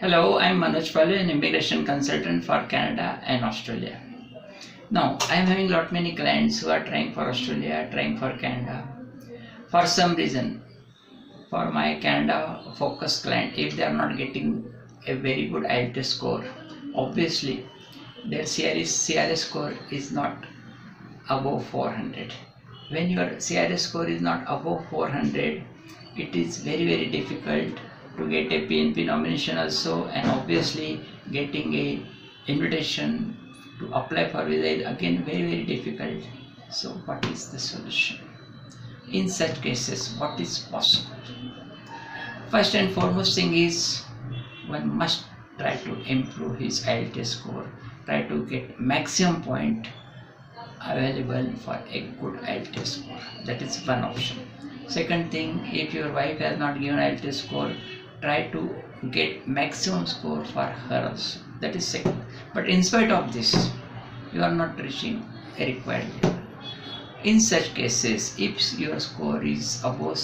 Hello, I'm Manoj Palu, an immigration consultant for Canada and Australia. Now, I'm having lot many clients who are trying for Australia, trying for Canada. For some reason, for my Canada focus client, if they are not getting a very good IELTS score, obviously their CRS score is not above 400. When your CRS score is not above 400, it is very difficult to get a PNP nomination also, and obviously getting a invitation to apply for visa is again very difficult. So what is the solution? In such cases, what is possible? First and foremost thing is one must try to improve his IELTS score, try to get maximum point available for a good IELTS score. That is one option. Second thing, if your wife has not given IELTS score, try to get maximum score for her also. That is second. But in spite of this, you are not reaching a required level. In such cases, if your score is above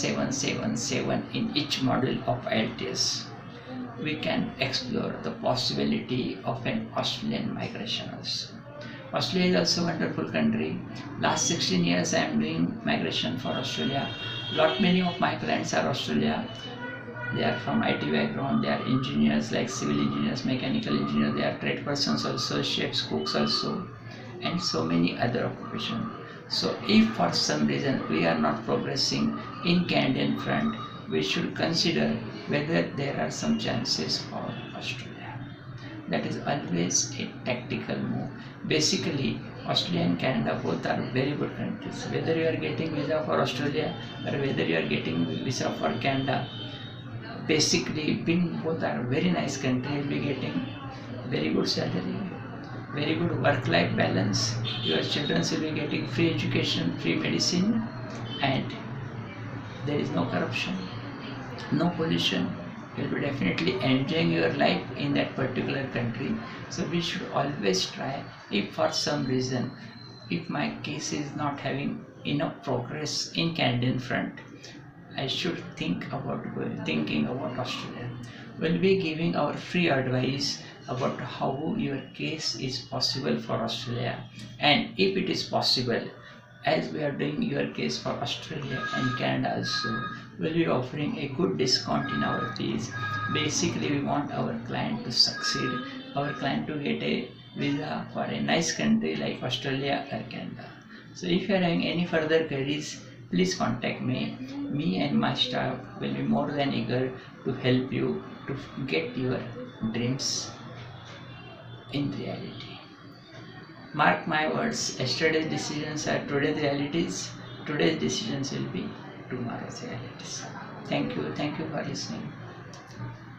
7777 in each module of IELTS, we can explore the possibility of an Australian migration also. Australia is also a wonderful country. Last 16 years I am doing migration for Australia. Many of my clients are Australia. They are from IT background, they are engineers like civil engineers, mechanical engineers, they are trade persons also, chefs, cooks also, and so many other occupations. So if for some reason we are not progressing in Canadian front, we should consider whether there are some chances for Australia. That is always a tactical move. Basically, Australia and Canada both are very good countries. Whether you are getting visa for Australia or whether you are getting visa for Canada, basically being both are very nice country, you'll be getting very good salary, very good work-life balance. Your children will be getting free education, free medicine, and there is no corruption, no pollution. You'll be definitely enjoying your life in that particular country. So we should always try, if for some reason, if my case is not having enough progress in Canadian front, I should thinking about Australia. We'll be giving our free advice about how your case is possible for Australia, and if it is possible, as we are doing your case for Australia and Canada also, we'll be offering a good discount in our fees. Basically, we want our client to succeed, our client to get a visa for a nice country like Australia or Canada. So if you are having any further queries, please contact me. Me and my staff will be more than eager to help you to get your dreams in reality. Mark my words, yesterday's decisions are today's realities. Today's decisions will be tomorrow's realities. Thank you for listening.